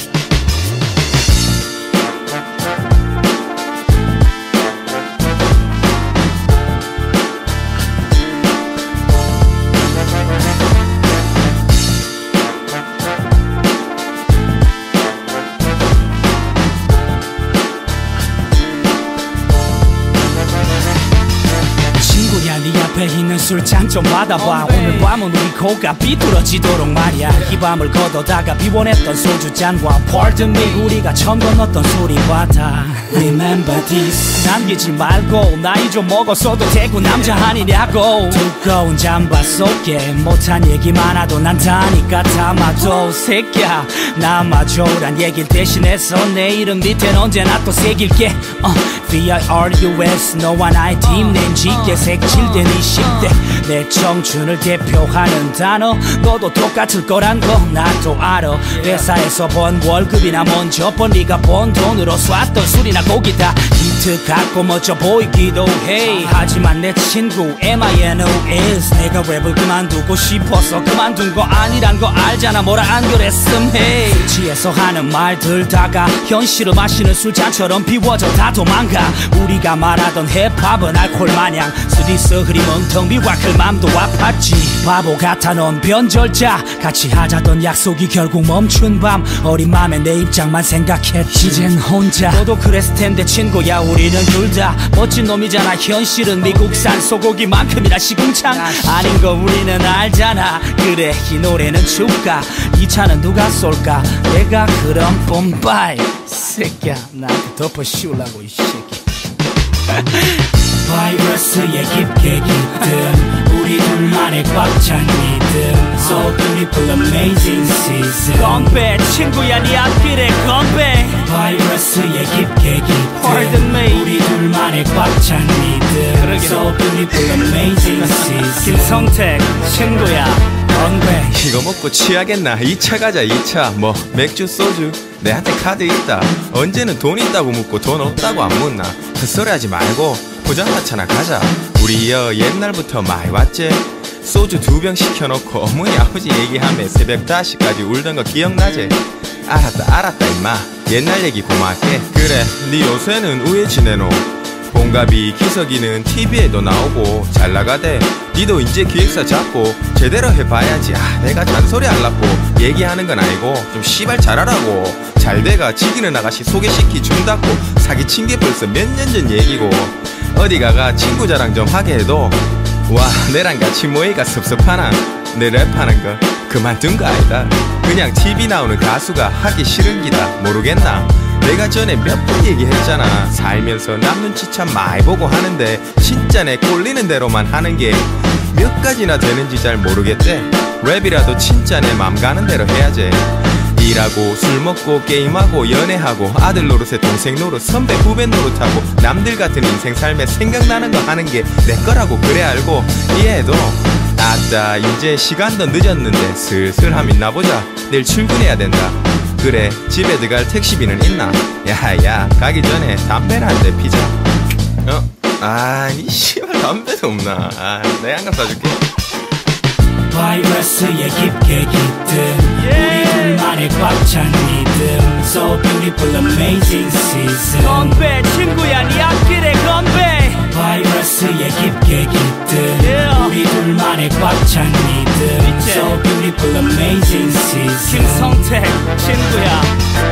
Speaker 1: 네 앞에 있는 술잔 좀 받아봐. 오늘 밤은 우리 코가 비뚤어지도록 말이야. 이 밤을 걷어다가 비워냈던 소주잔과 Pardon me 우리가 처음 건넜던 소리바다. Remember this 남기지 말고 나이 좀 먹었어도 대구 남자 아니냐고. 두꺼운 잠바 속에 못한 얘기 많아도 난 다니까 담아도 새끼야 남아줘란 얘길 대신해서 내 이름 밑엔 언제나 또 새길게. uh, V I R U S 너와 나의 팀낸 짙게 색칠된 이십 대 내 청춘을 대표하는 단어. 너도 똑같을 거란 거 나도 알아. 회사에서 번 월급이나 먼저 번 네가 번 돈으로 쐈던 술이나 고기다 히트 같고 멋져 보이기도 해. 하지만 내 친구 M I N O S 내가 랩을 그만두고 싶어서 그만둔 거 아니란 거 알잖아. 뭐라 안 그랬음 해. 술 취해서 하는 말들 다가 현실을 마시는 술잔처럼 비워져 다 도망가. 우리가 말하던 힙합은 알콜 마냥 스디스 흐리면 텅 비와 그 맘도 아팠지. 바보 같아 넌 변절자. 같이 하자던 약속이 결국 멈춘 밤 어린 맘에 내 입장만 생각했지. 이젠 혼자 너도 그랬을 텐데 친구야. 우리는 둘 다 멋진 놈이잖아. 현실은 미국산 소고기만큼이나 시궁창 아닌 거 우리는 알잖아. 그래 이 노래는 줄까. 이 차는 누가 쏠까. 내가 그럼 뽐바이 새끼야 나한테 덮어 씌우려고 이 새끼. 바이러스에 깊게 깃든 우리 둘만의 꽉찬 믿음. So beautiful amazing season. 건배 친구야 네 앞길에 건배. 바이러스에 깊게 깃든 Pardon me 우리 둘만의 꽉찬 믿음. 그러게. So beautiful amazing season. 김성택 친구야 건배.
Speaker 7: 이거 먹고 취하겠나. 이 차 가자 이 차. 뭐 맥주 소주 내한테 카드 있다. 언제는 돈 있다고 묻고 돈 없다고 안 묻나. 헛소리 하지 말고 포장마차나 가자. 우리 여 옛날부터 많이 왔지. 소주 두 병 시켜놓고 어머니 아버지 얘기하며 새벽 다시까지 울던 거 기억나지? 알았다 알았다 임마. 옛날 얘기 고맙게. 그래 니 요새는 우회 지내노. 봉갑이 기석이는 티비에도 나오고 잘 나가대. 니도 이제 기획사 잡고 제대로 해봐야지. 아 내가 잔소리 하려고 얘기하는 건 아니고 좀 씨발 잘하라고. 잘돼가 지기는 아가씨 소개시키 준다고 사기친 게 벌써 몇 년 전 얘기고. 어디 가가 친구 자랑 좀 하게 해도 와 내랑 같이 모이가 섭섭하나. 내 랩하는 거 그만둔 거 아니다. 그냥 티비 나오는 가수가 하기 싫은 기다. 모르겠나. 내가 전에 몇 번 얘기했잖아. 살면서 남 눈치 참 많이 보고 하는데 진짜 내 꼴리는 대로만 하는 게 몇 가지나 되는지 잘 모르겠대. 랩이라도 진짜 내 맘 가는 대로 해야지. 일하고 술 먹고 게임하고 연애하고 아들 노릇에 동생 노릇 선배 후배 노릇하고 남들 같은 인생 삶에 생각나는 거 하는 게 내 거라고 그래 알고 이해해도 아따 이제 시간도 늦었는데 슬슬 함 있나 보자. 내일 출근해야 된다. 그래 집에 들어갈 택시비는 있나? 야야 가기 전에 담배를 한 대 피자. 어? 아이 씨발 담배도 없나? 아 내가 한 갑 사줄게.
Speaker 13: 바이러스에 깊게 깃든 우리 둘만의 꽉 찬 리듬 So beautiful amazing season
Speaker 1: 건배 친구야 네 앞길에 건배
Speaker 13: 바이러스에 깊게 깃든
Speaker 1: yeah.
Speaker 13: 우리 둘만의 꽉 찬 리듬 So beautiful amazing season
Speaker 1: 김성택 친구야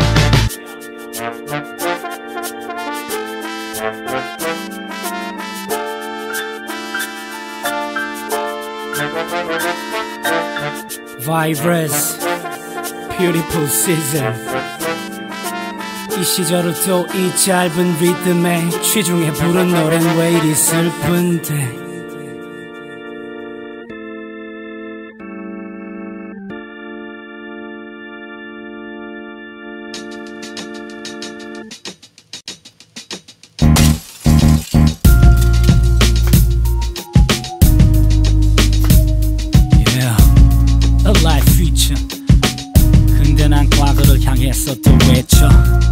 Speaker 13: Virus, beautiful season. 이 시절을 또 이 짧은 리듬에 취중에 부른 노래는 왜 이리 슬픈데 향해서 또 외쳐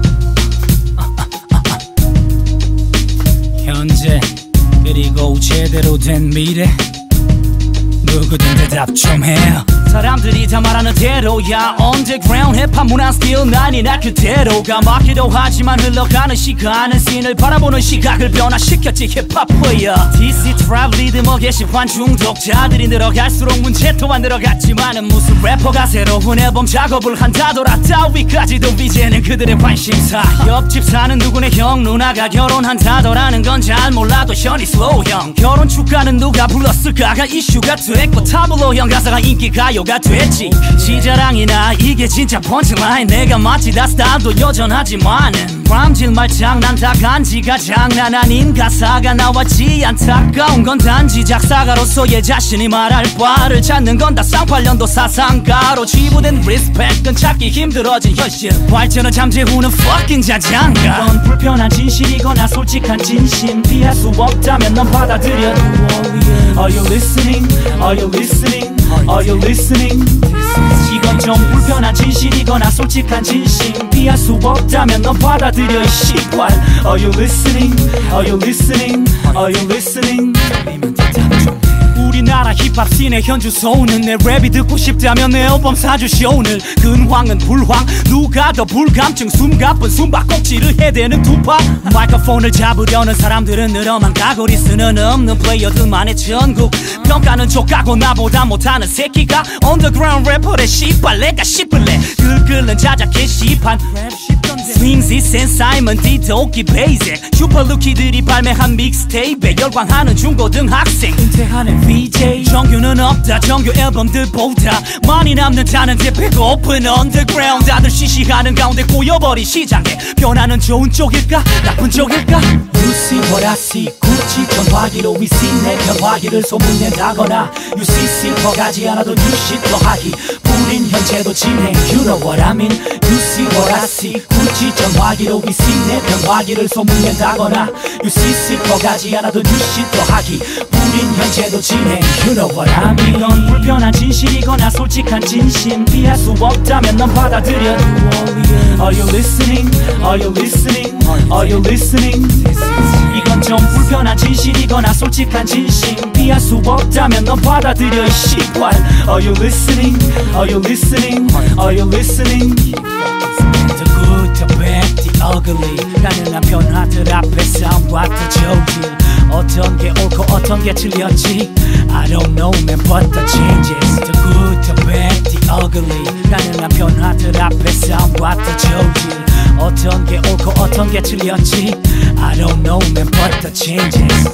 Speaker 13: 현재 그리고 제대로 된 미래 누구든 대답 좀 해요.
Speaker 1: 사람들이 다 말하는 대로야 Underground 힙합 문화 스틸 난이나 그대로가 맞기도 하지만 흘러가는 시간은 씬을 바라보는 시각을 변화시켰지 힙합퍼야 디씨 트랩 리듬어 게시판 중독자들이 늘어갈수록 문제 또한 늘어갔지만은 무슨 래퍼가 새로운 앨범 작업을 한다더라 따위까지도 이제는 그들의 관심사 옆집 사는 누구네 형 누나가 결혼한다더라는 건 잘 몰라도 현이 슬로우 형 결혼 축가는 누가 불렀을까가 이슈가 됐고 타블로형 가사가 인기가요가 됐지 시자랑이나 이게 진짜 펀치라인 내가 마치 다 스타일도 여전하지만은 람질 말장난 다 간지가 장난 아닌 가사가 나왔지 안타까운 건 단지 작사가로서의 자신이 말할 바를 찾는 건 다 쌍팔년도 사상가로 지부된 리스펙은 찾기 힘들어진 현실 발전은 잠재 후는 fucking 자장가 넌 불편한 진실이거나 솔직한 진심 피할 수 없다면 넌 받아들여 Are you listening? Are you listening? Are you listening? 이건 좀 불편한 진실이거나 솔직한 진심 피할 수 없다면 넌 받아들여 이 시발 Are you listening? Are you listening? Are you listening? 우리나라 힙합 씬의 현주 소는 내 랩이 듣고 싶다면 내 앨범 사주시오 오늘 근황은 불황 누가 더 불감증 숨가쁜 숨바꼭질을 해대는 투팍 마이크폰을 잡으려는 사람들은 늘어만 가거리 쓰는 없는 플레이어들만의 전국 평가는 족하고 나보다 못하는 새끼가 언더그라운드 래퍼래 씨발 내가 씹을래 끌끌는 자작해 시판 스윙시 센 사이먼 디도끼 베이직 슈퍼루키들이 발매한 믹스테이프에 열광하는 중고등학생 은퇴하는 브이제이 정규는 없다 정규 앨범들보다 많이 남는다는 데 배고픈 언더그라운드 다들 시시하는 가운데 꼬여버린 시장에 변화는 좋은 쪽일까 나쁜 쪽일까 You see what I see 구찌 전화기로 We see 내 변화기를 소문낸다거나 You see 슬퍼가지 않아도 You shit 더하기 뿌린 현재도 진행 You know what I mean You see what I see 구찌 전화기로 We see 내 변화기를 소문낸다거나 You see 슬퍼가지 않아도 You shit 더하기 뿌린 현재도 진행 You know what I mean 넌 불편한 진실이거나 솔직한 진심 피할 수 없다면 넌 받아들여 Are you listening? Are you listening? Are you listening? 이건 좀 불편한 진실이거나 솔직한 진심 피할 수 없다면 넌 받아들여 이 시발 Are you listening? Are you listening? Are you listening? The good, the bad, the ugly 가능한 변화들 앞에 싸움과 또 저질 어떤 게 옳고 어떤 게 틀렸지 I don't know man but the changes The good, the bad, the ugly 가능한 변화들 앞에 싸움과 또 저질 어떤 게 옳고 어떤 게 틀렸지 I don't know man but the changes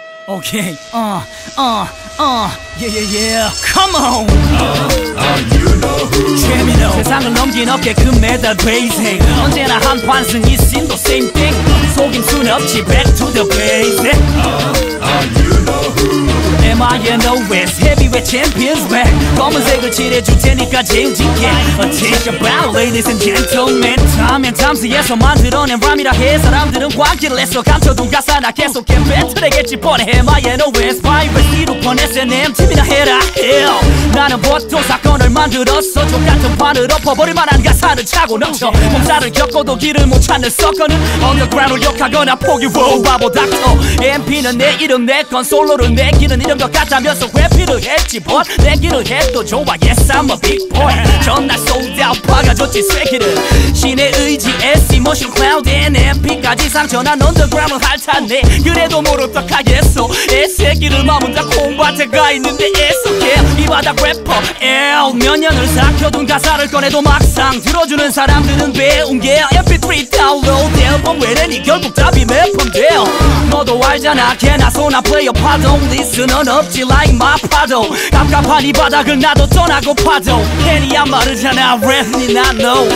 Speaker 1: Okay, uh, uh, uh, yeah, yeah, yeah, come on!
Speaker 14: Uh, uh, you
Speaker 1: 최민호 세상을 넘긴 어깨 금메달 베이징 언제나 한판 승리 신도 same thing 속임수는 없지 back to the basic M I N O S heavyweight champions back 검은색을 칠해줄 테니까 재우지게 Attention battle ladies and gentlemen time and time스에서 만들어낸 람이라 해 사람들은 관계를 했어 감춰둔 가사 나 계속해 배틀에겠지 뻔해 M I N O S 바이러스 이루펀 S N M 팀이나 해라 hell 나는 보통 사건을 만들었어 족같은 판을 엎어버릴 만한 가사를 차고 넘쳐 몸살을 겪어도 길을 못 찾는 서커는 언더그라운드를 욕하거나 포기 워 바보 닥터 엠피는 내 이름 내 건 솔로를 내기는 이런 것 같다면서 회피를 했지 but 내기를 해도 좋아 yes I'm a big boy 전날 sold out 박아줬지 쇠기를 신의 의지 에스 모션 클라우드 앤 엠피까지 상처난 언더그라운드 핥았네 그래도 뭘 어떡하겠어 애새끼를 마문다 콩밭에 가 있는데 애석해 이 바닥 래퍼 L 몇 년을 삭혀둔 가사를 꺼내도 막상 들어주는 사람들은 배운 게 엠피쓰리 다운로드 앨범 외래니 결국 답이 매품돼요 너도 알잖아 걔나 소나 플레이어 파도 리스는 없지 like my 파도 갑갑한 이 바닥을 나도 떠나고 파도 괜히 안 마르잖아 랩니 나 know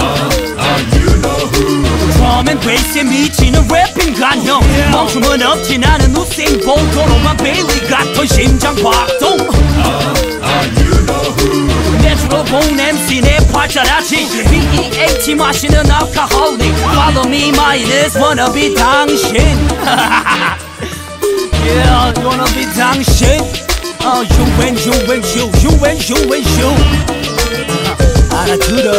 Speaker 1: 드럼 앤 베이스에 미치는 래핑 간형 멈춤은 없지 나는 우세인 볼트로만 베일리 같은 심장 박동 내추럴 본 엠씨 내 팔자라지 B E A T 마시는 알코올릭 Follow me minus wanna be 당신 Yeah wanna be 당신 Oh you and you and you you and you and you 알아들어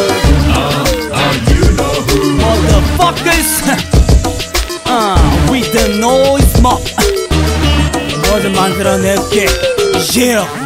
Speaker 1: Motherfuckers uh, with the noise mob 뭐든 만들어낼게 Yeah